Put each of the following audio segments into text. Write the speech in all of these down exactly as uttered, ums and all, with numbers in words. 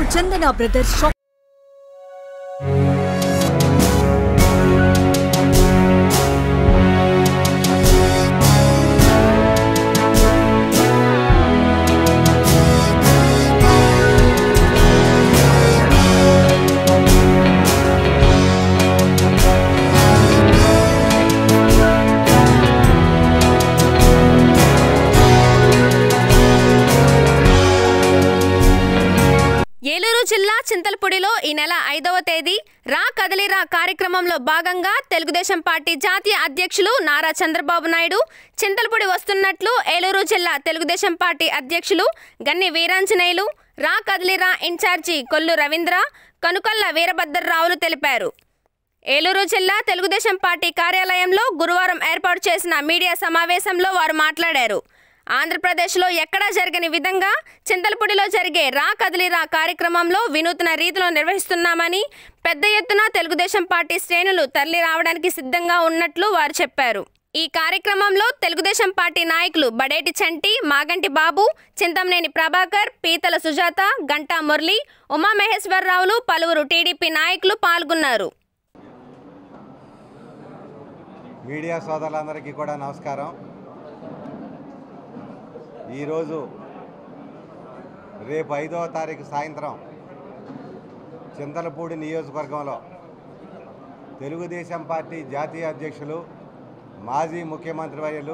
చందన brothers shop Eluru జిల్లా చింతలపూడిలో ఈ నెల ఐదవ తేదీ రా కదలిరా కార్యక్రమంలో భాగంగా తెలుగుదేశం పార్టీ జాతీయ అధ్యక్షులు నారా చంద్రబాబు నాయుడు చింతలపూడి వస్తున్నట్లు ఏలూరు జిల్లా తెలుగుదేశం పార్టీ అధ్యక్షులు గన్ని వీరాంజనేయులు, రా కదలిరా ఇన్ఛార్జి కొల్లు రవీంద్ర, కనుకల్ల వీరభద్రరావులు తెలిపారు. ఏలూరు జిల్లా తెలుగుదేశం పార్టీ కార్యాలయంలో గురువారం ఏర్పాటు చేసిన మీడియా సమావేశంలో వారు మాట్లాడారు. ఆంధ్రప్రదేశ్లో ఎక్కడా జరగని విధంగా చింతలపూడిలో జరిగే రా కదలిరా కార్యక్రమంలో వినూత్న రీతిలో నిర్వహిస్తున్నామని, పెద్ద ఎత్తున తెలుగుదేశం పార్టీ శ్రేణులు తరలి రావడానికి సిద్ధంగా ఉన్నట్లు వారు చెప్పారు. ఈ కార్యక్రమంలో తెలుగుదేశం పార్టీ నాయకులు బడేటి చంటి, మాగంటి బాబు, చింతమనేని ప్రభాకర్, పీతల సుజాత, గంటా మురళి, ఉమామహేశ్వరరావులు, పలువురు టీడీపీ నాయకులు పాల్గొన్నారు. మీడియా సోదరులందరికీ కూడా నమస్కారం. ఈరోజు రేపు ఐదవ తారీఖు సాయంత్రం చింతలపూడి నియోజకవర్గంలో తెలుగుదేశం పార్టీ జాతీయ అధ్యక్షులు, మాజీ ముఖ్యమంత్రి వర్యులు,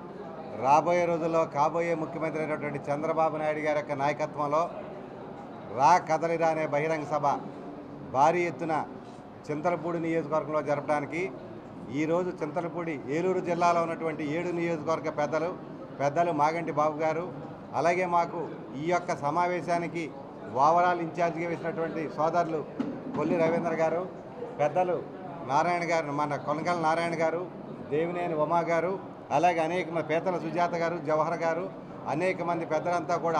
రాబోయే రోజుల్లో కాబోయే ముఖ్యమంత్రి అయినటువంటి చంద్రబాబు నాయుడు గారి యొక్క నాయకత్వంలో రా కదలిరా అనే బహిరంగ సభ భారీ ఎత్తున చింతలపూడి నియోజకవర్గంలో జరపడానికి ఈరోజు చింతలపూడి ఏలూరు జిల్లాలో ఉన్నటువంటి ఏడు నియోజకవర్గ పెద్దలు పెద్దలు మాగంటి బాబు గారు, అలాగే మాకు ఈ యొక్క సమావేశానికి ఓవరాల్ ఇన్ఛార్జిగా వేసినటువంటి సోదరులు కొల్లి రవీంద్ర గారు, పెద్దలు నారాయణ గారు, మన కొనగల నారాయణ గారు, దేవినేని ఉమా గారు, అలాగే అనేక మంది పీతల సుజాత గారు, జవహర్ గారు, అనేక మంది పెద్దలంతా కూడా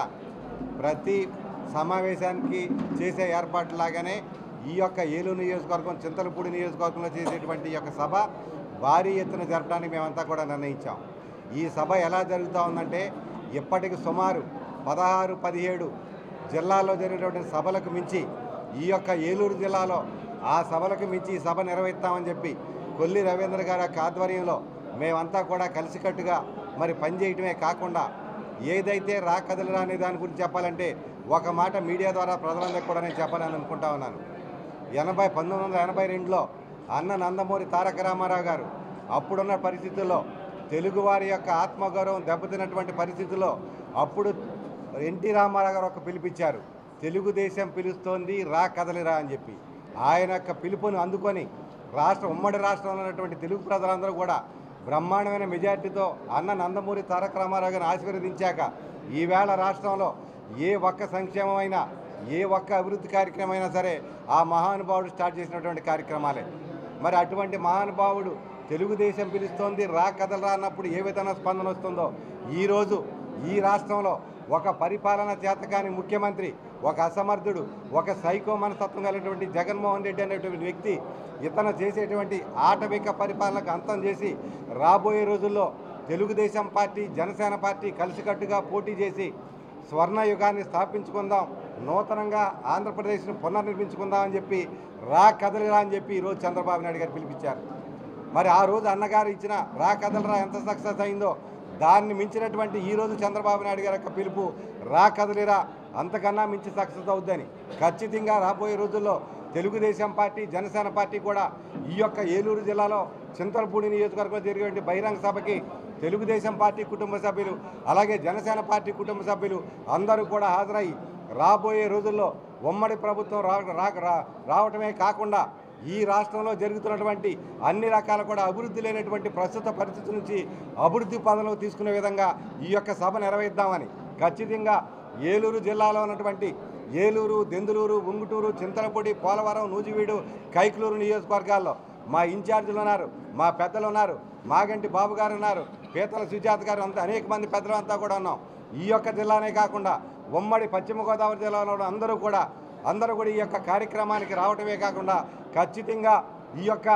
ప్రతి సమావేశానికి చేసే ఏర్పాట్లాగానే ఈ యొక్క ఏలూరు నియోజకవర్గం చింతలపూడి నియోజకవర్గంలో చేసేటువంటి ఈ యొక్క సభ భారీ ఎత్తున జరపడానికి మేమంతా కూడా నిర్ణయించాం. ఈ సభ ఎలా జరుగుతూ ఉందంటే ఇప్పటికి సుమారు పదహారు పదిహేడు జిల్లాల్లో జరిగినటువంటి సభలకు మించి ఈ యొక్క ఏలూరు జిల్లాలో ఆ సభలకు మించి ఈ సభ నిర్వహిస్తామని చెప్పి కొల్లి రవీంద్ర గారి యొక్క ఆధ్వర్యంలో మేమంతా కూడా కలిసికట్టుగా మరి పనిచేయటమే కాకుండా ఏదైతే రా కదలిరా అనే దాని గురించి చెప్పాలంటే ఒక మాట మీడియా ద్వారా ప్రజలందరికీ కూడా నేను చెప్పాలని అనుకుంటా ఉన్నాను. ఎనభై పంతొమ్మిది వందల ఎనభై రెండులో అన్న నందమూరి తారక రామారావు గారు అప్పుడున్న పరిస్థితుల్లో తెలుగువారి యొక్క ఆత్మగౌరవం దెబ్బతిన్నటువంటి పరిస్థితుల్లో అప్పుడు ఎన్టీ రామారావు గారు ఒక పిలిపించారు, తెలుగుదేశం పిలుస్తోంది రా కదలిరా అని చెప్పి. ఆయన యొక్క పిలుపుని అందుకొని రాష్ట్ర ఉమ్మడి రాష్ట్రంలో ఉన్నటువంటి తెలుగు ప్రజలందరూ కూడా బ్రహ్మాండమైన మెజార్టీతో అన్న నందమూరి తారక రామారావు గారిని ఆశీర్వదించాక ఈవేళ రాష్ట్రంలో ఏ ఒక్క సంక్షేమమైనా ఏ ఒక్క అభివృద్ధి కార్యక్రమం అయినా సరే ఆ మహానుభావుడు స్టార్ట్ చేసినటువంటి కార్యక్రమాలే. మరి అటువంటి మహానుభావుడు తెలుగుదేశం పిలుస్తోంది రా కదలరా అన్నప్పుడు ఏ విధంగా స్పందన వస్తుందో ఈరోజు ఈ రాష్ట్రంలో ఒక పరిపాలన చేతకాని ముఖ్యమంత్రి, ఒక అసమర్థుడు, ఒక సైకో మనస్తత్వం కలిగినటువంటి జగన్మోహన్ రెడ్డి అనేటువంటి వ్యక్తి ఇతను చేసేటువంటి ఆటవిక పరిపాలనకు అంతం చేసి రాబోయే రోజుల్లో తెలుగుదేశం పార్టీ, జనసేన పార్టీ కలిసికట్టుగా పోటీ చేసి స్వర్ణయుగాన్ని స్థాపించుకుందాం, నూతనంగా ఆంధ్రప్రదేశ్ను పునర్నిర్మించుకుందాం అని చెప్పి రా కదలిరా అని చెప్పి ఈరోజు చంద్రబాబు నాయుడు గారు పిలిపించారు. మరి ఆ రోజు అన్నగారు ఇచ్చిన రా కదలిరా ఎంత సక్సెస్ అయిందో దాన్ని మించినటువంటి ఈరోజు చంద్రబాబు నాయుడు గారి యొక్క పిలుపు రా కదలిరా అంతకన్నా మించి సక్సెస్ అవుద్దని ఖచ్చితంగా రాబోయే రోజుల్లో తెలుగుదేశం పార్టీ, జనసేన పార్టీ కూడా ఈ యొక్క ఏలూరు జిల్లాలో చింతలపూడి నియోజకవర్గంలో జరిగేటువంటి బహిరంగ సభకి తెలుగుదేశం పార్టీ కుటుంబ సభ్యులు అలాగే జనసేన పార్టీ కుటుంబ సభ్యులు అందరూ కూడా హాజరై రాబోయే రోజుల్లో ఉమ్మడి ప్రభుత్వం రా రావటమే కాకుండా ఈ రాష్ట్రంలో జరుగుతున్నటువంటి అన్ని రకాల కూడా అభివృద్ధి లేనటువంటి ప్రస్తుత పరిస్థితి నుంచి అభివృద్ధి పదంలో తీసుకునే విధంగా ఈ యొక్క సభ నిర్వహిద్దామని ఖచ్చితంగా ఏలూరు జిల్లాలో ఉన్నటువంటి ఏలూరు, దెందులూరు, ఉంగుటూరు, చింతలపూడి, పోలవరం, నూజివీడు, కైకలూరు నియోజకవర్గాల్లో మా ఇన్ఛార్జీలు ఉన్నారు, మా పెద్దలు ఉన్నారు, మాగంటి బాబు గారు ఉన్నారు, పీతల సుజాత గారు, అంతా అనేక మంది పెద్దలు అంతా కూడా ఉన్నాం. ఈ యొక్క జిల్లానే కాకుండా ఉమ్మడి పశ్చిమ గోదావరి జిల్లాలో అందరూ కూడా అందరూ కూడా ఈ యొక్క కార్యక్రమానికి రావటమే కాకుండా ఖచ్చితంగా ఈ యొక్క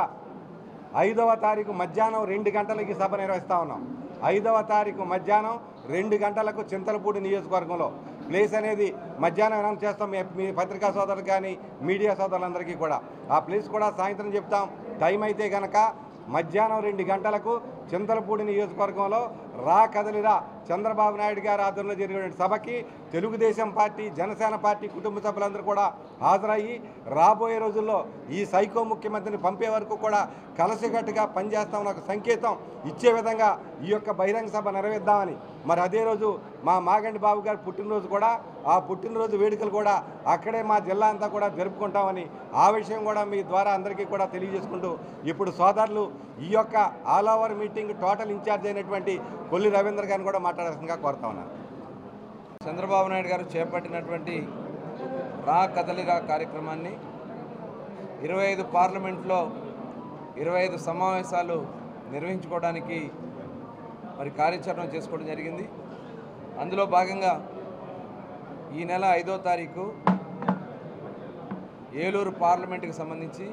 ఐదవ తారీఖు మధ్యాహ్నం రెండు గంటలకి సభ నిర్వహిస్తా ఉన్నాం. ఐదవ తారీఖు మధ్యాహ్నం రెండు గంటలకు చింతలపూడి నియోజకవర్గంలో ప్లేస్ అనేది మధ్యాహ్నం అనౌన్స్ చేస్తాం మీ మీ పత్రికా సోదరులు కానీ మీడియా సోదరులందరికీ కూడా. ఆ ప్లేస్ కూడా సాయంత్రం చెప్తాం. టైం అయితే కనుక మధ్యాహ్నం రెండు గంటలకు చింతలపూడి నియోజకవర్గంలో రా కదలిరా చంద్రబాబు నాయుడు గారి ఆధ్వర్యంలో జరిగిన సభకి తెలుగుదేశం పార్టీ, జనసేన పార్టీ కుటుంబ సభ్యులందరూ కూడా హాజరయ్యి రాబోయే రోజుల్లో ఈ సైకో ముఖ్యమంత్రిని పంపే వరకు కూడా కలసికట్టుగా పనిచేస్తామని ఒక సంకేతం ఇచ్చే విధంగా ఈ యొక్క బహిరంగ సభ నిర్వహిద్దామని, మరి అదే రోజు మా మాగంటి బాబు గారి పుట్టినరోజు కూడా, ఆ పుట్టినరోజు వేడుకలు కూడా అక్కడే మా జిల్లా అంతా కూడా జరుపుకుంటామని ఆ విషయం కూడా మీ ద్వారా అందరికీ కూడా తెలియజేసుకుంటూ ఇప్పుడు సోదరులు ఈ యొక్క all over meeting total incharge అయినటువంటి కొల్లి రవీంద్ర గారిని కూడా మాట్లాడాల్సిందిగా కోరుతా ఉన్నాను. చంద్రబాబు నాయుడు గారు చేపట్టినటువంటి రా కదలిరా కార్యక్రమాన్ని ఇరవై ఐదు పార్లమెంట్లో ఇరవై ఐదు సమావేశాలు నిర్వహించుకోవడానికి మరి కార్యాచరణ చేసుకోవడం జరిగింది. అందులో భాగంగా ఈ నెల ఐదో తారీఖు ఏలూరు పార్లమెంటుకి సంబంధించి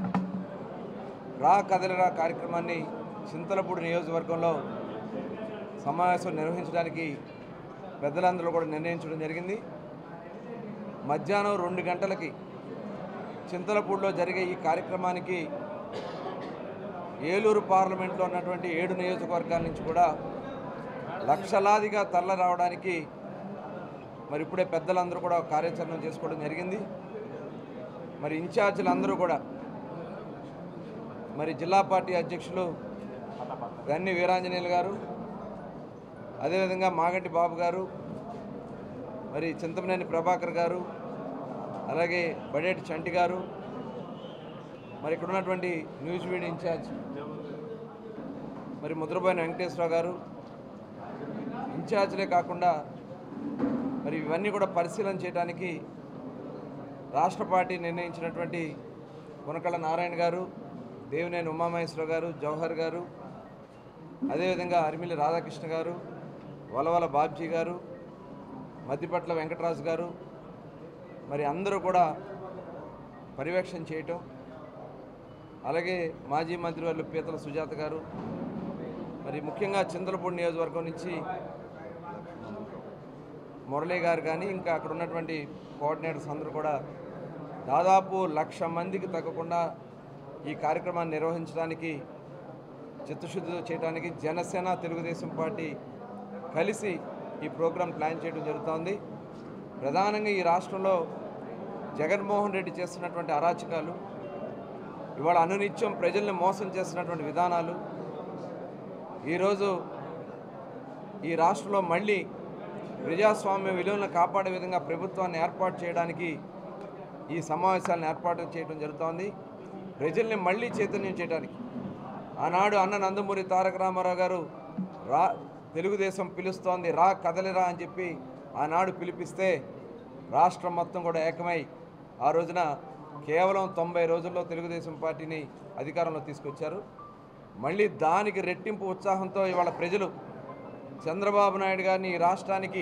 రా కదలిరా కార్యక్రమాన్ని చింతలపూడి నియోజకవర్గంలో సమావేశం నిర్వహించడానికి పెద్దలందరూ కూడా నిర్ణయించడం జరిగింది. మధ్యాహ్నం రెండు గంటలకి చింతలపూడిలో జరిగే ఈ కార్యక్రమానికి ఏలూరు పార్లమెంట్లో ఉన్నటువంటి ఏడు నియోజకవర్గాల నుంచి కూడా లక్షలాదిగా తరలి రావడానికి మరి ఇప్పుడే పెద్దలందరూ కూడా కార్యాచరణ చేసుకోవడం జరిగింది. మరి ఇన్ఛార్జీలు అందరూ కూడా మరి జిల్లా పార్టీ అధ్యక్షులు గన్ని వీరాంజనేయులు గారు, అదేవిధంగా మాగంటి బాబు గారు, మరి చింతమనేని ప్రభాకర్ గారు, అలాగే బడేటి చంటి గారు, మరి ఇక్కడ ఉన్నటువంటి న్యూస్ మీడియా ఇన్ఛార్జ్ మరి ముద్రబోయిన వెంకటేశ్వరరావు గారు, ఇన్ఛార్జ్లే కాకుండా మరి ఇవన్నీ కూడా పరిశీలన చేయడానికి రాష్ట్ర పార్టీ నిర్ణయించినటువంటి కొనకళ్ళ నారాయణ గారు, దేవినేని ఉమామహేశ్వరరావు గారు, జవహర్ గారు, అదేవిధంగా అరిమిల్లి రాధాకృష్ణ గారు, వలవల బాబ్జీ గారు, మద్దిపట్ల వెంకటరాజు గారు, మరి అందరూ కూడా పర్యవేక్షణ చేయటం, అలాగే మాజీ మంత్రివర్యులు పీతల సుజాత గారు, మరి ముఖ్యంగా చింతలపూడి నియోజకవర్గం నుంచి మురళీ గారు కానీ ఇంకా అక్కడ ఉన్నటువంటి కోఆర్డినేటర్స్ అందరూ కూడా దాదాపు లక్ష మందికి తగ్గకుండా ఈ కార్యక్రమాన్ని నిర్వహించడానికి చిత్తశుద్ధితో చేయడానికి జనసేన, తెలుగుదేశం పార్టీ కలిసి ఈ ప్రోగ్రాం ప్లాన్ చేయడం జరుగుతోంది. ప్రధానంగా ఈ రాష్ట్రంలో జగన్మోహన్ రెడ్డి చేస్తున్నటువంటి అరాచకాలు, ఇవాళ అనునిత్యం ప్రజల్ని మోసం చేస్తున్నటువంటి విధానాలు, ఈరోజు ఈ రాష్ట్రంలో మళ్ళీ ప్రజాస్వామ్య విలువలను కాపాడే విధంగా ప్రభుత్వాన్ని ఏర్పాటు చేయడానికి ఈ సమావేశాలను ఏర్పాటు చేయడం జరుగుతోంది. ప్రజల్ని మళ్ళీ చైతన్యం చేయడానికి ఆనాడు అన్న నందమూరి తారక రామారావు గారు రా తెలుగుదేశం పిలుస్తోంది రా కదలిరా అని చెప్పి ఆనాడు పిలిపిస్తే రాష్ట్రం మొత్తం కూడా ఏకమై ఆ రోజున కేవలం తొంభై రోజుల్లో తెలుగుదేశం పార్టీని అధికారంలో తీసుకొచ్చారు. మళ్ళీ దానికి రెట్టింపు ఉత్సాహంతో ఇవాళ ప్రజలు చంద్రబాబు నాయుడు గారిని ఈ రాష్ట్రానికి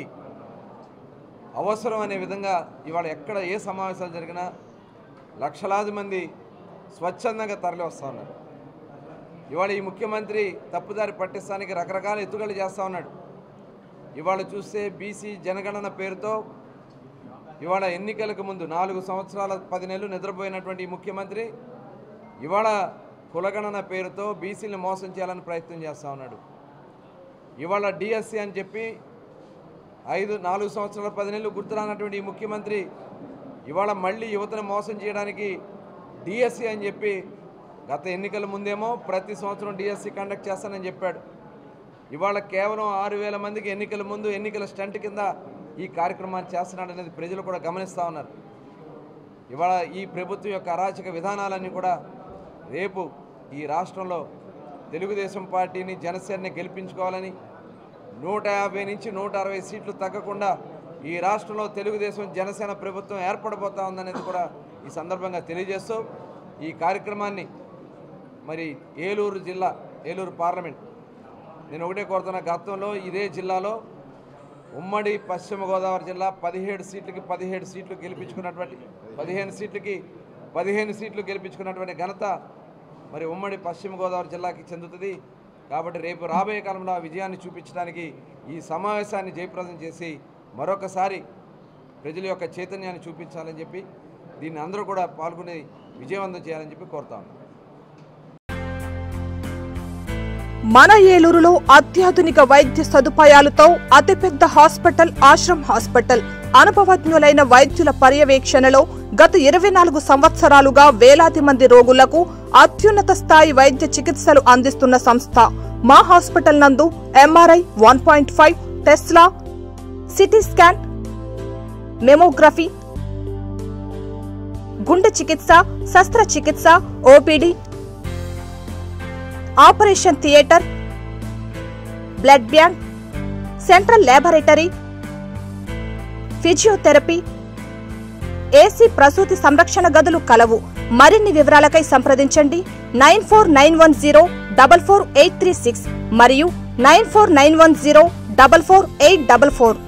అవసరం అనే విధంగా ఇవాళ ఎక్కడ ఏ సమావేశాలు జరిగినా లక్షలాది మంది స్వచ్ఛందంగా తరలి వస్తూ ఉన్నారు. ఇవాళ ఈ ముఖ్యమంత్రి తప్పుదారి పట్టిస్తానికి రకరకాల ఎత్తుగడలు చేస్తూ ఉన్నాడు. ఇవాళ చూస్తే బీసీ జనగణన పేరుతో ఇవాళ ఎన్నికలకు ముందు నాలుగు సంవత్సరాల పది నెలలు నిద్రపోయినటువంటి ఈ ముఖ్యమంత్రి ఇవాళ కులగణన పేరుతో బీసీని మోసం చేయాలని ప్రయత్నం చేస్తూ ఉన్నాడు. ఇవాళ డిఎస్సి అని చెప్పి ఐదు నాలుగు సంవత్సరాల పది నెలలు గుర్తురానటువంటి ఈ ముఖ్యమంత్రి ఇవాళ మళ్ళీ యువతను మోసం చేయడానికి డిఎస్సి అని చెప్పి గత ఎన్నికల ముందేమో ప్రతి సంవత్సరం డిఎస్సి కండక్ట్ చేస్తానని చెప్పాడు. ఇవాళ కేవలం ఆరు వేల మందికి ఎన్నికల ముందు ఎన్నికల స్టంట్ కింద ఈ కార్యక్రమాన్ని చేస్తున్నాడు అనేది ప్రజలు కూడా గమనిస్తూ ఉన్నారు. ఇవాళ ఈ ప్రభుత్వం యొక్క అరాచక విధానాలన్నీ కూడా రేపు ఈ రాష్ట్రంలో తెలుగుదేశం పార్టీని జనసేనని గెలిపించుకోవాలని నూట యాభై నుంచి నూట అరవై సీట్లు తగ్గకుండా ఈ రాష్ట్రంలో తెలుగుదేశం జనసేన ప్రభుత్వం ఏర్పడబోతా ఉందనేది కూడా ఈ సందర్భంగా తెలియజేస్తూ ఈ కార్యక్రమాన్ని మరి ఏలూరు జిల్లా ఏలూరు పార్లమెంట్ నేను ఒకటే కోరుతున్నా, గతంలో ఇదే జిల్లాలో ఉమ్మడి పశ్చిమ గోదావరి జిల్లా పదిహేడు సీట్లకి పదిహేడు సీట్లు గెలిపించుకున్నటువంటి పదిహేను సీట్లకి పదిహేను సీట్లు గెలిపించుకున్నటువంటి ఘనత మరి ఉమ్మడి పశ్చిమ గోదావరి జిల్లాకి చెందుతుంది. కాబట్టి రేపు రాబోయే కాలంలో ఆ విజయాన్ని చూపించడానికి ఈ సమావేశాన్ని జయప్రదం చేసి మరొకసారి ప్రజల యొక్క చైతన్యాన్ని చూపించాలని చెప్పి దీన్ని అందరూ కూడా పాల్గొని విజయవంతం చేయాలని చెప్పి కోరుతా ఉన్నాను. మన ఏలూరులో అత్యాధునిక వైద్య సదుపాయాలతో అతిపెద్ద హాస్పిటల్ ఆశ్రమ్ హాస్పిటల్. అనుభవజ్ఞులైన వైద్యుల పర్యవేక్షణలో గత ఇరవై నాలుగు సంవత్సరాలుగా వేలాది మంది రోగులకు అత్యున్నత స్థాయి వైద్య చికిత్సలు అందిస్తున్న సంస్థ. మా హాస్పిటల్ నందు MRI, one point five, Tesla, CT scan, mammography, గుండె చికిత్స, శస్త్రచికిత్స, OPD, operation theatre, blood bank, central laboratory, physiotherapy, AC ప్రసూతి సంరక్షణ గదులు కలవు. మరిన్ని వివరాలకై సంప్రదించండి nine four nine one zero double four eight three six మరియు nine four nine one zero double four eight double four.